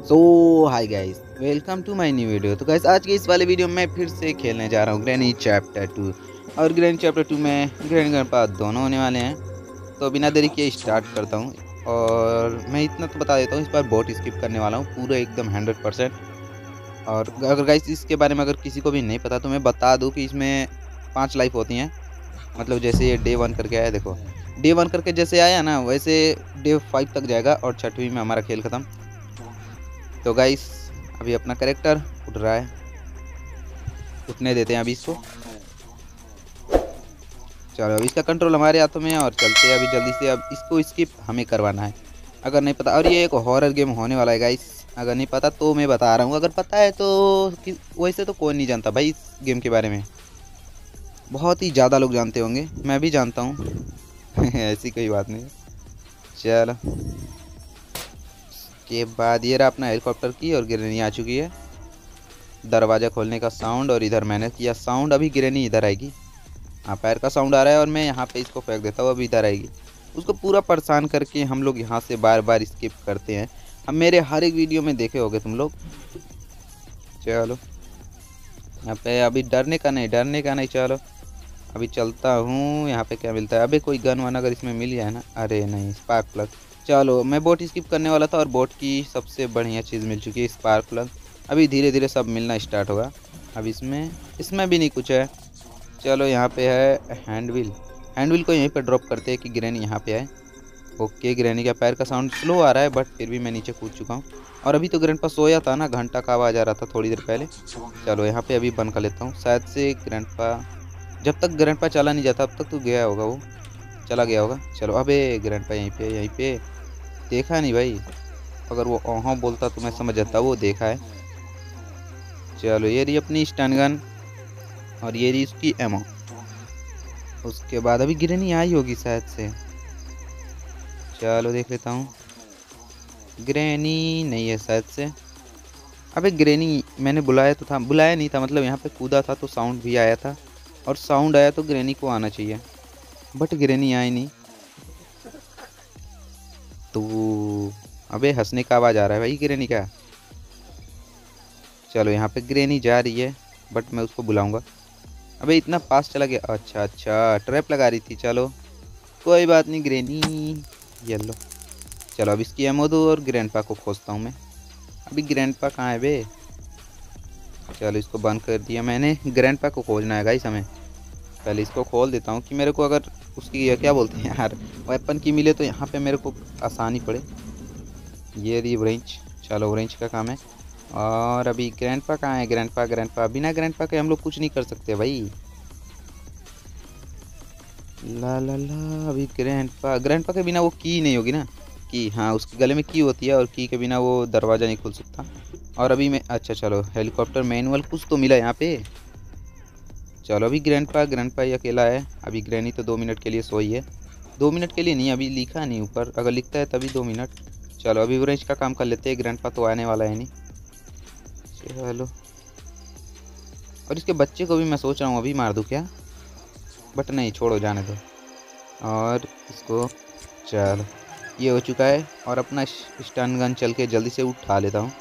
So hi guys, welcome to my new video. तो guys, आज के इस वाले वीडियो में फिर से खेलने जा रहा हूँ ग्रैनी चैप्टर 2। और ग्रैनी चैप्टर 2 में ग्रैनी गणपा दोनों होने वाले हैं। तो बिना देरी किए स्टार्ट करता हूँ। और मैं इतना तो बता देता हूँ, इस बार बोट स्किप करने वाला हूँ पूरा एकदम 100%। और अगर गाइस इसके बारे में अगर किसी को भी नहीं पता तो मैं बता दूँ कि इसमें 5 लाइफ होती हैं। मतलब जैसे ये डे 1 करके आया, देखो डे 1 करके जैसे आया ना, वैसे डे 5 तक जाएगा और 6वीं में हमारा खेल खत्म। तो गाइस, अभी अपना करेक्टर उठ रहा है, उठने देते हैं अभी इसको। चलो, अभी इसका कंट्रोल हमारे हाथों में है और चलते हैं अभी जल्दी से। अब इसको स्किप हमें करवाना है अगर नहीं पता। और ये एक हॉरर गेम होने वाला है गाइस, अगर नहीं पता तो मैं बता रहा हूँ। अगर पता है तो वैसे तो कोई नहीं जानता भाई इस गेम के बारे में। बहुत ही ज़्यादा लोग जानते होंगे, मैं भी जानता हूँ। ऐसी कोई बात नहीं। चलो, के बाद ये रहा अपना हेलीकॉप्टर की, और गिरनी आ चुकी है। दरवाज़ा खोलने का साउंड, और इधर मैंने किया साउंड। अभी गिरनी इधर आएगी। हाँ, पैर का साउंड आ रहा है और मैं यहाँ पे इसको फेंक देता हूँ, अभी इधर आएगी। उसको पूरा परेशान करके हम लोग यहाँ से बार बार स्किप करते हैं। हम मेरे हर एक वीडियो में देखे होगे तुम लोग। चलो, यहाँ पे अभी डरने का नहीं, डरने का नहीं। चलो अभी चलता हूँ। यहाँ पे क्या मिलता है? अबे कोई गन वन अगर इसमें मिल जाए ना। अरे नहीं, स्पार्क प्लग। चलो, मैं बोट स्किप करने वाला था और बोट की सबसे बढ़िया चीज़ मिल चुकी है, स्पार्क प्लग। अभी धीरे धीरे सब मिलना स्टार्ट होगा। अब इसमें इसमें भी नहीं कुछ है। चलो, यहाँ पे है हैंड व्हील। हैंड व्हील को यहीं पे ड्रॉप करते हैं कि ग्रैनी यहाँ पे आए। ओके, ग्रैनी का पैर का साउंड स्लो आ रहा है, बट फिर भी मैं नीचे कूद चुका हूँ। और अभी तो ग्रैंडपा सोया था ना, घंटा का आवाज़ आ रहा था थोड़ी देर पहले। चलो, यहाँ पे अभी बंद कर लेता हूँ। शायद से ग्रैंडपा, जब तक ग्रैंडपा चला नहीं जाता अब तक तो गया होगा, वो चला गया होगा। चलो, अबे ग्रैंडपा यहीं पे देखा नहीं भाई। अगर वो ओहो बोलता तो मैं समझ जाता वो देखा है। चलो, ये रही अपनी स्टन गन और ये रही उसकी एमो। उसके बाद अभी ग्रैनी आई होगी शायद से। चलो देख लेता हूँ। ग्रैनी नहीं है शायद से। अबे ग्रैनी मैंने बुलाया तो था, बुलाया नहीं था, मतलब यहाँ पे कूदा था तो साउंड भी आया था। और साउंड आया तो ग्रैनी को आना चाहिए, बट ग्रैनी आई नहीं। तो अबे हंसने का आवाज़ आ रहा है भाई ग्रैनी का। चलो, यहाँ पे ग्रैनी जा रही है, बट मैं उसको बुलाऊंगा। अबे इतना पास चला गया। अच्छा अच्छा, ट्रैप लगा रही थी। चलो कोई बात नहीं ग्रैनी। येलो। चलो, अब इसकी एमो दो और ग्रैंडपा को खोजता हूँ मैं। अभी ग्रैंडपा कहाँ है बे? चलो, इसको बंद कर दिया मैंने। ग्रैंडपा को खोजना है गाइस हमें। पहले इसको खोल देता हूँ कि मेरे को अगर उसकी ये क्या बोलते हैं यार, वेपन की मिले तो यहाँ पे मेरे को आसानी पड़े। ये रही ब्रेंच। चलो, ब्रेंच का काम है। और अभी ग्रैंडपा कहाँ है? ग्रैंडपा बिना ग्रैंडपा के हम लोग कुछ नहीं कर सकते भाई। ला ला ला, अभी ग्रैंडपा के बिना वो की नहीं होगी ना। की, हाँ, उसके गले में की होती है और की के बिना वो दरवाज़ा नहीं खुल सकता। और अभी मैं, अच्छा चलो, हेलीकॉप्टर मैनुअल कुछ तो मिला यहाँ पे। चलो, अभी ग्रैंडपा ही अकेला है। अभी ग्रैनी तो 2 मिनट के लिए सोई है। 2 मिनट के लिए नहीं, अभी लिखा नहीं ऊपर, अगर लिखता है तभी 2 मिनट। चलो, अभी ब्रेंच का काम कर लेते हैं, ग्रैंडपा तो आने वाला है नहीं। चलो, और इसके बच्चे को भी मैं सोच रहा हूँ अभी मार दूँ क्या, बट नहीं, छोड़ो, जाने दो। और इसको, चलो, ये हो चुका है। और अपना स्टन गन चल के जल्दी से उठा लेता हूँ।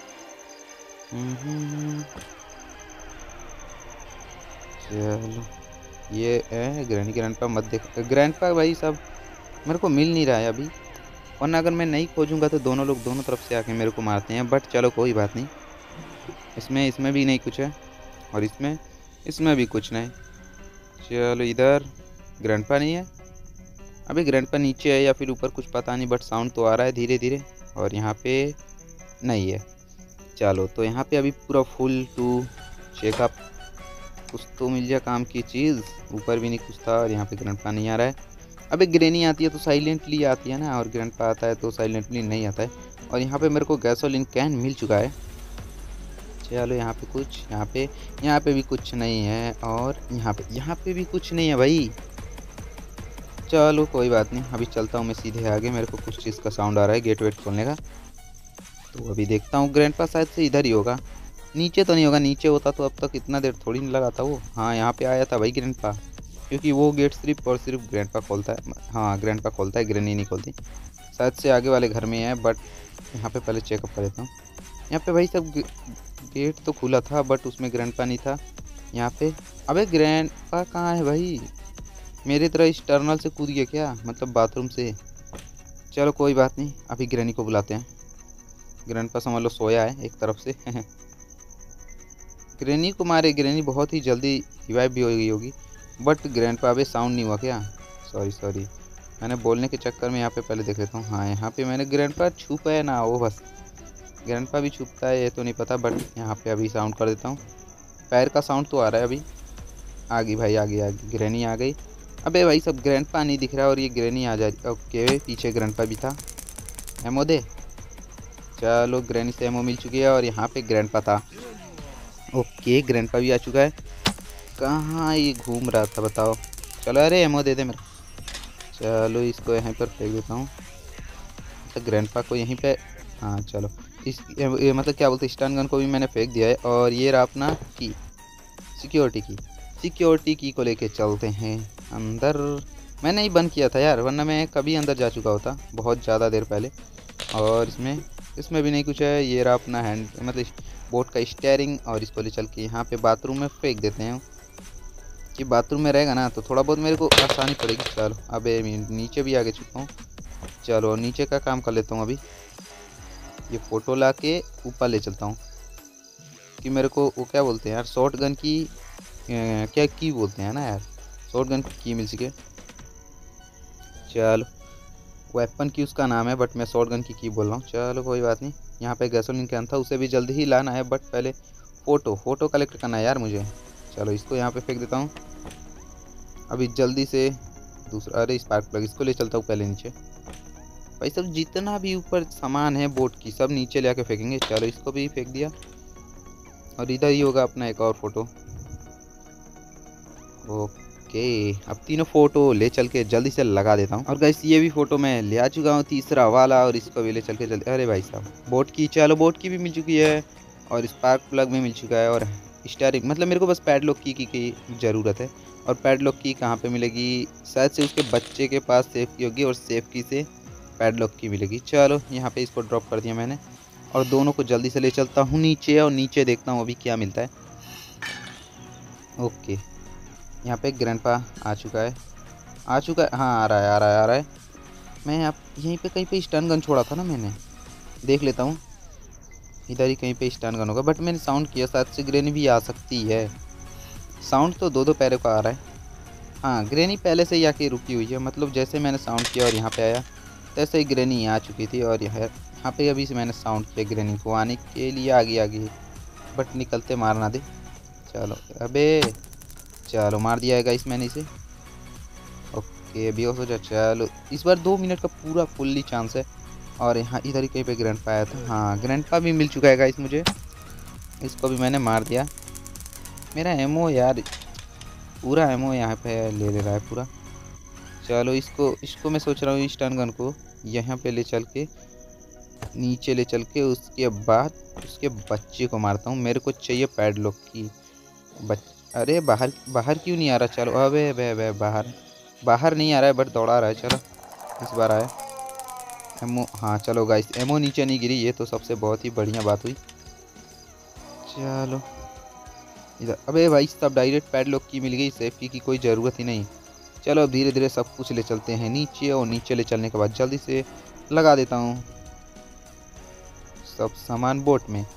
चलो, ये है ग्रैंडपा। मत देख ग्रैंडपा भाई, सब मेरे को मिल नहीं रहा है अभी। वरना अगर मैं नहीं खोजूंगा तो दोनों लोग दोनों तरफ से आके मेरे को मारते हैं, बट चलो कोई बात नहीं। इसमें भी नहीं कुछ है, और इसमें भी कुछ नहीं। चलो, इधर ग्रैंडपा नहीं है। अभी ग्रैंडपा नीचे है या फिर ऊपर, कुछ पता नहीं, बट साउंड तो आ रहा है धीरे धीरे। और यहाँ पे नहीं है। चलो, तो यहाँ पे अभी पूरा फुल टू चेकअप। कुछ तो मिल जाए काम की चीज़। ऊपर भी नहीं कुछ था और यहाँ पे ग्रैंडपा नहीं आ रहा है। अबे ग्रैनी आती है तो साइलेंटली आती है ना, और ग्रैंडपा आता है तो साइलेंटली नहीं आता है। और यहाँ पे मेरे को गैसोलीन कैन मिल चुका है। चलो, यहाँ पे कुछ, यहाँ पे भी कुछ नहीं है। और यहाँ पे भी कुछ नहीं है भाई। चलो कोई बात नहीं, अभी चलता हूँ मैं सीधे आगे। मेरे को कुछ चीज़ का साउंड आ रहा है गेट वेट खोलने का। तो अभी देखता हूँ, ग्रैंडपा शायद से इधर ही होगा। नीचे तो नहीं होगा, नीचे होता तो अब तक इतना देर थोड़ी नहीं लगाता वो। हाँ, यहाँ पे आया था भाई ग्रैंडपा, क्योंकि वो गेट सिर्फ और सिर्फ ग्रैंडपा खोलता है। हाँ, ग्रैंडपा खोलता है, ग्रैनी नहीं खोलती। शायद से आगे वाले घर में है, बट यहाँ पे पहले चेकअप कर लेता हूँ। यहाँ पे भाई सब गेट तो खुला था बट उसमें ग्रैंडपा नहीं था यहाँ पे। अबे ग्रैंडपा कहाँ है भाई? मेरी तरह एक्सटर्नल से कूद गया क्या, मतलब बाथरूम से? चलो कोई बात नहीं, अभी ग्रैनी को बुलाते हैं। ग्रैंडपा समझ लो सोया है एक तरफ से। ग्रैनी को मारे, ग्रैनी बहुत ही जल्दी रिवाइव भी हो गई होगी। बट ग्रैंडपा अबे साउंड नहीं हुआ क्या? सॉरी सॉरी, मैंने बोलने के चक्कर में यहाँ पे पहले देख लेता हूँ। हाँ यहाँ पे मैंने ग्रैंडपा छुपा है ना, वो बस ग्रैंडपा भी छुपता है ये तो नहीं पता, बट यहाँ पे अभी साउंड कर देता हूँ। पैर का साउंड तो आ रहा है अभी। आ गई भाई, आ गई ग्रैनी आ गई। अबे भाई सब ग्रैंडपा नहीं दिख रहा और ये ग्रैनी आ जा रही। ओके पीछे ग्रैंडपा भी था। एमो दे। चलो ग्रैनी से एमो मिल चुकी है और यहाँ पे ग्रैंडपा था। ओके ग्रैंडपा भी आ चुका है। कहाँ ये घूम रहा था बताओ? चलो अरे एमो दे दे मेरा। चलो इसको यहीं पर फेंक देता हूँ। तो ग्रैंडपा को यहीं पे, हाँ चलो ये मतलब क्या बोलते, स्टन गन को भी मैंने फेंक दिया है। और ये रहा अपना की, सिक्योरिटी की को लेके चलते हैं अंदर। मैंने ही बंद किया था यार, वरना मैं कभी अंदर जा चुका होता बहुत ज़्यादा देर पहले। और इसमें भी नहीं कुछ है। ये रहा अपना हैंड, मतलब बोट का स्टीयरिंग। और इसको ले चल के यहाँ पे बाथरूम में फेंक देते हैं कि बाथरूम में रहेगा ना तो थोड़ा बहुत मेरे को आसानी पड़ेगी। चलो अबे नीचे भी आगे चुका हूँ। चलो नीचे का काम कर लेता हूँ अभी। ये फ़ोटो ला के ऊपर ले चलता हूँ कि मेरे को वो क्या बोलते हैं यार, शॉर्ट गन की क्या की बोलते हैं ना यार, शॉर्ट गन की मिल सके। चलो वेपन की उसका नाम है बट मैं शॉर्ट गन की बोल रहा हूँ। चलो कोई बात नहीं। यहाँ पे गैसोलीन कैन था, उसे भी जल्दी ही लाना है बट पहले फ़ोटो कलेक्ट करना है यार मुझे। चलो इसको यहाँ पे फेंक देता हूँ अभी जल्दी से। दूसरा, अरे स्पार्क प्लग, इसको ले चलता हूँ पहले नीचे। भाई सब जितना भी ऊपर सामान है बोट की सब नीचे ले आके फेंकेंगे। चलो इसको भी फेंक दिया। और इधर ही होगा अपना एक और फोटो। ओके अब तीनों फोटो ले चल के जल्दी से लगा देता हूँ। और गाइस ये भी फोटो मैं ले आ चुका हूँ, तीसरा वाला, और इसको भी ले चल के जल्दी। अरे भाई साहब बोट की, चलो बोट की भी मिल चुकी है और स्पार्क प्लग भी मिल चुका है। और स्टीयरिंग, मतलब मेरे को बस पैडलॉक की ज़रूरत है। और पैडलॉक की कहाँ पे मिलेगी? शायद से उसके बच्चे के पास सेफ की होगी और सेफ की से पैडलॉक की मिलेगी। चलो यहाँ पे इसको ड्रॉप कर दिया मैंने और दोनों को जल्दी से ले चलता हूँ नीचे। और नीचे देखता हूँ अभी क्या मिलता है। ओके यहाँ पे ग्रैंडपा आ चुका है, हाँ आ रहा है। मैं आप यहीं पे कहीं पे स्टन गन छोड़ा था ना मैंने, देख लेता हूँ। इधर ही कहीं पे स्टन गन होगा बट मैंने साउंड किया, शायद से ग्रेनी भी आ सकती है। साउंड तो दो पैरों का आ रहा है। हाँ ग्रेनी पहले से ही आके रुकी हुई है, मतलब जैसे मैंने साउंड किया और यहाँ पे आया तैसे ही ग्रेनी आ चुकी थी। और यहाँ पे अभी से मैंने साउंड किया ग्रेनी को आने के लिए, आगे बट निकलते मारना दे। चलो अबे चलो मार दिया है गाइस मैंने इसे। ओके अभी हो जा। चलो इस बार 2 मिनट का पूरा फुल्ली चांस है। और यहाँ इधर ही कहीं पे ग्रैंडपा आया था। हाँ ग्रैंडपा भी मिल चुका है गाइस मुझे, इसको भी मैंने मार दिया। मेरा एमओ यार, पूरा एमओ यहाँ पे ले रहा है पूरा। चलो इसको मैं सोच रहा हूँ स्टन गन को यहाँ पे ले चल के नीचे ले चल के उसके बाद उसके बच्चे को मारता हूँ। मेरे को चाहिए पैडलॉक की अरे बाहर क्यों नहीं आ रहा? चलो अबे बाहर नहीं आ रहा है बट दौड़ा रहा है। चलो इस बार आया एमओ। हाँ चलो गाइस एमओ नीचे नहीं गिरी, ये तो सबसे बहुत ही बढ़िया बात हुई। चलो इधर, अबे भाई सब डायरेक्ट पैडलॉक की मिल गई, सेफ्टी की कोई ज़रूरत ही नहीं। चलो अब धीरे धीरे सब कुछ ले चलते हैं नीचे। और नीचे ले चलने के बाद जल्दी से लगा देता हूँ सब सामान बोट में।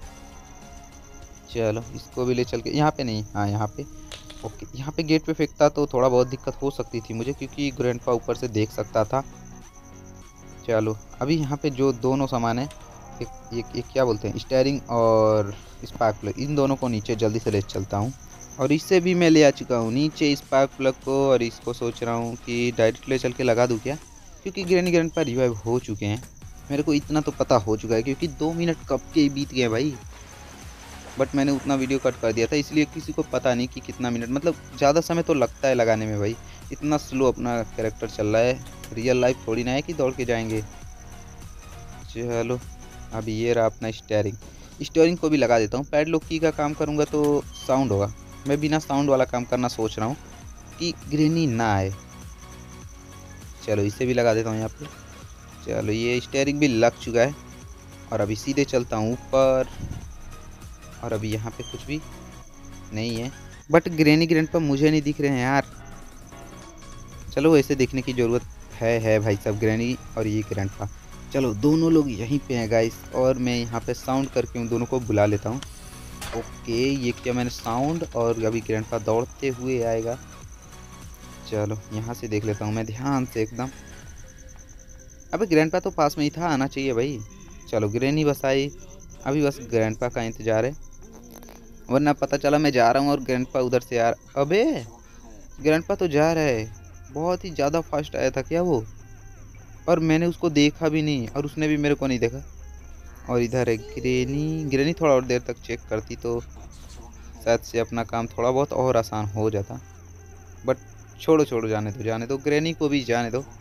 चलो इसको भी ले चल के यहाँ पे नहीं, हाँ यहाँ पे। ओके यहाँ पे गेट पे फेंकता तो थोड़ा बहुत दिक्कत हो सकती थी मुझे, क्योंकि ग्रैंडपा ऊपर से देख सकता था। चलो अभी यहाँ पे जो दोनों सामान है, एक क्या बोलते हैं, स्टीयरिंग और स्पार्क प्लग, इन दोनों को नीचे जल्दी से ले चलता हूँ। और इससे भी मैं ले आ चुका हूँ नीचे स्पार्क प्लग को। और इसको सोच रहा हूँ कि डायरेक्ट ले चल के लगा दूँ क्या, क्योंकि ग्रैंडपा रिवाइव हो चुके हैं। मेरे को इतना तो पता हो चुका है क्योंकि 2 मिनट कब के बीत गए भाई। बट मैंने उतना वीडियो कट कर दिया था, इसलिए किसी को पता नहीं कि कितना मिनट, मतलब ज़्यादा समय तो लगता है लगाने में भाई। इतना स्लो अपना कैरेक्टर चल रहा है, रियल लाइफ थोड़ी ना है कि दौड़ के जाएंगे। चलो अभी ये रहा अपना स्टीयरिंग को भी लगा देता हूँ। पैडलॉक की का काम करूँगा तो साउंड होगा, मैं बिना साउंड वाला काम करना सोच रहा हूँ कि ग्रेनी ना आए। चलो इसे भी लगा देता हूँ यहाँ पे। चलो ये स्टीयरिंग भी लग चुका है। और अभी सीधे चलता हूँ ऊपर। और अभी यहाँ पे कुछ भी नहीं है, बट ग्रैनी ग्रैंडपा मुझे नहीं दिख रहे हैं यार। चलो ऐसे देखने की ज़रूरत है भाई साहब, ग्रैनी और ये ग्रैंडपा। चलो दोनों लोग यहीं पे हैं गाइस, और मैं यहाँ पे साउंड करके उन दोनों को बुला लेता हूँ। ओके, ये किया मैंने साउंड, और अभी ग्रैंडपा दौड़ते हुए आएगा। चलो यहाँ से देख लेता हूँ मैं ध्यान से एकदम। अबे ग्रैंडपा तो पास में ही था, आना चाहिए भाई। चलो ग्रैनी बस आई, अभी बस ग्रैंडपा का इंतजार है, वरना पता चला मैं जा रहा हूँ और ग्रैंडपा उधर से आ रहा। अबे ग्रैंडपा तो जा रहा है, बहुत ही ज़्यादा फास्ट आया था क्या वो, और मैंने उसको देखा भी नहीं और उसने भी मेरे को नहीं देखा। और इधर है ग्रैनी। ग्रैनी थोड़ा और देर तक चेक करती तो शायद से अपना काम थोड़ा बहुत और आसान हो जाता, बट छोड़ो छोड़ो, जाने दो ग्रैनी को भी जाने दो।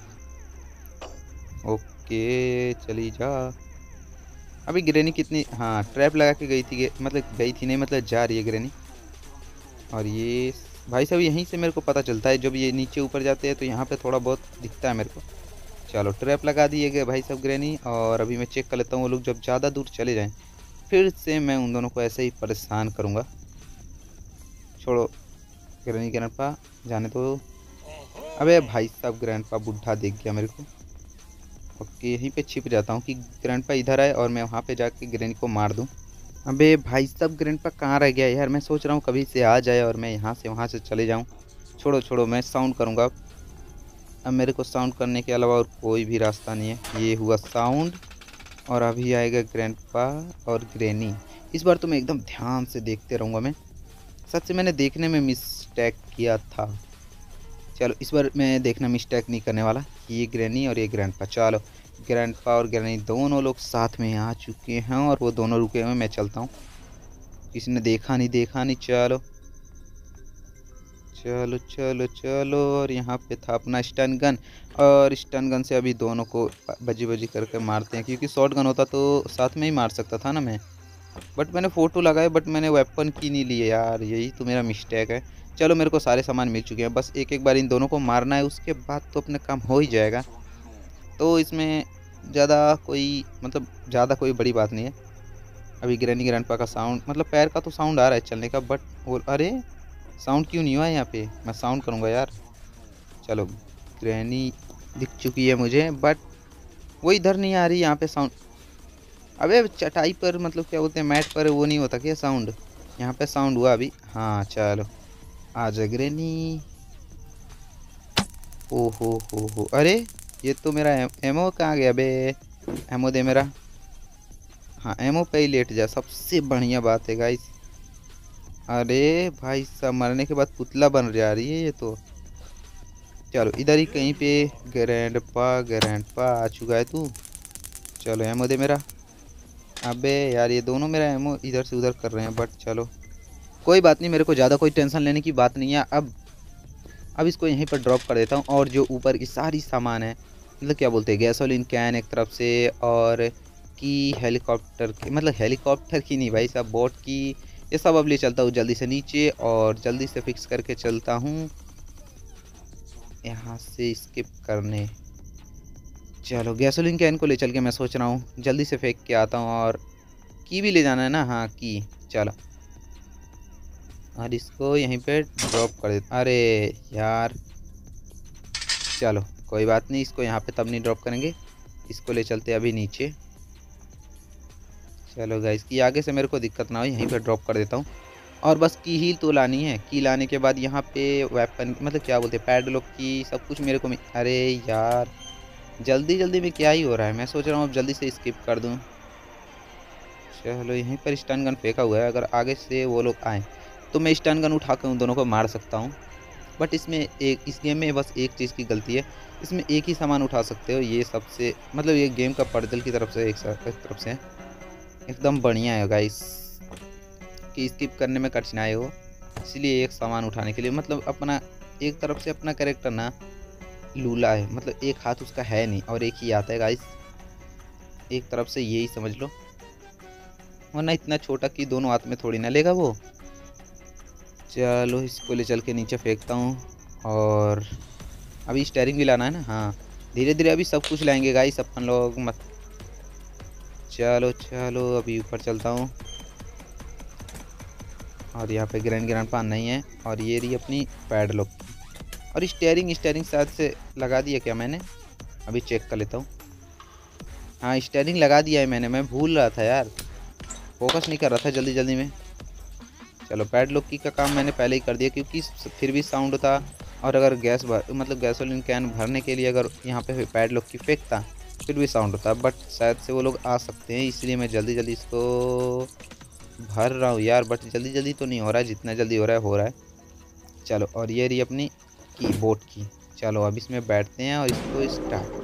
ओके चली जा। अभी ग्रैनी कितनी, हाँ ट्रैप लगा के गई थी, मतलब गई थी नहीं, मतलब जा रही है ग्रैनी। और ये भाई साहब यहीं से मेरे को पता चलता है, जब ये नीचे ऊपर जाते हैं तो यहाँ पे थोड़ा बहुत दिखता है मेरे को। चलो ट्रैप लगा दिए गए भाई साहब ग्रैनी, और अभी मैं चेक कर लेता हूँ वो लोग जब ज़्यादा दूर चले जाएं फिर से मैं उन दोनों को ऐसे ही परेशान करूँगा। छोड़ो ग्रैनी ग्रैंडपा, जाने दो। अबे भाई साहब ग्रैंडपा बुढ़ा देख गया मेरे को। ओके यहीं पे छिप जाता हूँ कि ग्रैंडपा इधर आए और मैं वहाँ पे जाके ग्रैनी को मार दूँ। अबे भाई साहब ग्रैंडपा कहाँ रह गया यार, मैं सोच रहा हूँ कभी से आ जाए और मैं यहाँ से वहाँ से चले जाऊँ। छोड़ो छोड़ो, मैं साउंड करूँगा अब मेरे को साउंड करने के अलावा और कोई भी रास्ता नहीं है। ये हुआ साउंड, और अभी आएगा ग्रैंडपा और ग्रैनी। इस बार तो मैं एकदम ध्यान से देखते रहूँगा मैं, सच से मैंने देखने में मिस्टेक किया था। चलो इस बार मैं देखना मिस्टेक नहीं करने वाला। ये ग्रैनी और ये ग्रैंडपा, चलो ग्रैंडपा और ग्रैनी दोनों लोग साथ में आ चुके हैं और वो दोनों रुके हुए, मैं चलता हूँ। किसी ने देखा नहीं। चलो चलो चलो चलो, और यहाँ पे था अपना स्टन गन, और स्टन गन से अभी दोनों को बजी बजी करके मारते हैं, क्योंकि शॉट गन होता तो साथ में ही मार सकता था ना मैं, बट मैंने फ़ोटो लगाया, बट मैंने वेपन की नहीं ली है यार, यही तो मेरा मिस्टेक है। चलो मेरे को सारे सामान मिल चुके हैं, बस एक एक बार इन दोनों को मारना है, उसके बाद तो अपने काम हो ही जाएगा। तो इसमें ज़्यादा कोई, मतलब ज़्यादा कोई बड़ी बात नहीं है। अभी ग्रैनी ग्रैंडपा का साउंड, मतलब पैर का तो साउंड आ रहा है चलने का, बट वो अरे साउंड क्यों नहीं हुआ यहाँ पे, मैं साउंड करूँगा यार। चलो ग्रैनी दिख चुकी है मुझे, बट वो इधर नहीं आ रही यहाँ पे साउंड। अबे चटाई पर, मतलब क्या बोलते हैं, मैट पर वो नहीं होता क्या साउंड, यहाँ पे साउंड हुआ अभी। हाँ चलो आ जा ग्रैनी। ओ हो, अरे ये तो मेरा एमओ कहाँ गया बे, एमओ दे मेरा। हाँ एमओ पे ही लेट जा, सबसे बढ़िया बात है गाइस। अरे भाई साहब मरने के बाद पुतला बन जा रही है ये तो। चलो इधर ही कहीं पे ग्रैंडपा आ चुका है तू। चलो एमओ दे मेरा। अबे यार ये दोनों मेरा एमओ इधर से उधर कर रहे हैं, बट चलो कोई बात नहीं, मेरे को ज़्यादा कोई टेंशन लेने की बात नहीं है। अब इसको यहीं पर ड्रॉप कर देता हूँ, और जो ऊपर की सारी सामान है, मतलब क्या बोलते हैं, गैसोलीन कैन एक तरफ से, और की हेलीकॉप्टर की, मतलब हेलीकॉप्टर की नहीं भाई साहब, बोट की, ये सब अब ले चलता हूँ जल्दी से नीचे, और जल्दी से फिक्स करके चलता हूँ यहाँ से स्किप करने। चलो गैसोलीन कैन को ले चल के मैं सोच रहा हूँ जल्दी से फेंक के आता हूँ, और की भी ले जाना है ना, हाँ की। चलो और इसको यहीं पे ड्रॉप कर देता, अरे यार चलो कोई बात नहीं, इसको यहाँ पे तब नहीं ड्रॉप करेंगे, इसको ले चलते अभी नीचे। चलो गाइस की आगे से मेरे को दिक्कत ना हो, यहीं पे ड्रॉप कर देता हूँ। और बस की ही तो लानी है, की लाने के बाद यहाँ पे वेपन, मतलब क्या बोलते हैं, पैडलॉक की सब कुछ मेरे को अरे यार जल्दी जल्दी में क्या ही हो रहा है, मैं सोच रहा हूँ अब जल्दी से स्किप कर दूँ। चलो यहीं पर स्टन गन फेंका हुआ है, अगर आगे से वो लोग आए तो मैं स्टन गन उठा कर उन दोनों को मार सकता हूँ। बट इसमें एक, इस गेम में बस एक चीज़ की गलती है, इसमें एक ही सामान उठा सकते हो, ये सबसे, मतलब ये गेम का पर्दल की तरफ से एक तरफ से एकदम बढ़िया है गाइस, कि स्किप करने में कठिनाई हो, इसलिए एक सामान उठाने के लिए, मतलब अपना एक तरफ से अपना कैरेक्टर ना लूला है, मतलब एक हाथ उसका है नहीं और एक ही आता है गाइस, एक तरफ से यही समझ लो, वरना इतना छोटा कि दोनों हाथ में थोड़ी ना लेगा वो। चलो इसको ले चल के नीचे फेंकता हूँ, और अभी स्टेयरिंग भी लाना है ना, हाँ धीरे धीरे अभी सब कुछ लाएंगे गाइस अपन लोग, मत। चलो चलो अभी ऊपर चलता हूँ। और यहाँ पे ग्रैंड पा नहीं है। और ये रही अपनी पैडलॉक की। और स्टेयरिंग शायद से लगा दिया क्या मैंने, अभी चेक कर लेता हूँ। हाँ स्टेयरिंग लगा दिया है मैंने, मैं भूल रहा था यार, फोकस नहीं कर रहा था जल्दी जल्दी में। चलो पैडलॉक की का काम मैंने पहले ही कर दिया, क्योंकि फिर भी साउंड था। और अगर मतलब गैसोलीन कैन भरने के लिए अगर यहाँ पे पैडलॉक की फेंकता फिर भी साउंड होता, बट शायद से वो लोग आ सकते हैं, इसलिए मैं जल्दी जल्दी इसको भर रहा हूँ यार। बट जल्दी जल्दी तो नहीं हो रहा है, जितना जल्दी हो रहा है हो रहा है। चलो और ये रही अपनी कीबोर्ड की। चलो अब इसमें बैठते हैं और इसको स्टार्ट।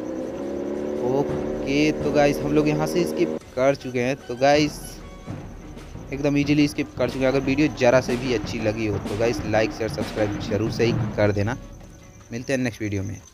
ओके तो गाइस हम लोग यहाँ से स्किप कर चुके हैं। तो गाइस एकदम इजीली स्किप कर चुके हैं। अगर वीडियो ज़रा से भी अच्छी लगी हो तो गाइस लाइक शेयर सब्सक्राइब जरूर से ही कर देना। मिलते हैं नेक्स्ट वीडियो में।